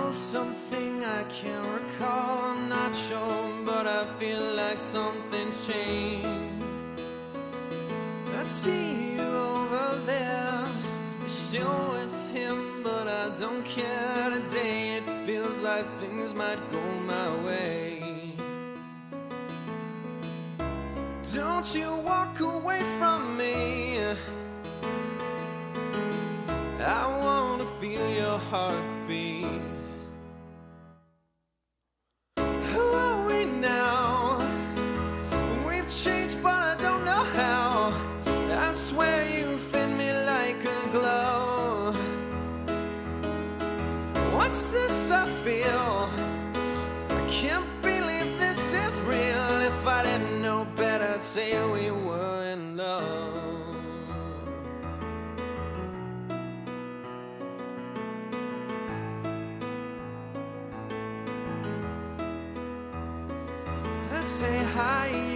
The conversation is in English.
feel something I can't recall. I'm not sure, but I feel like something's changed. I see you over there, you're still with him, but I don't care today. It feels like things might go my way. Don't you walk away from me, I wanna feel your heartbeat. Who are we now? We've changed, but I don't know how. I swear you fit me like a glove. What's this I feel? I can't believe this is real. If I didn't know better, I'd say we were in love. I say hi.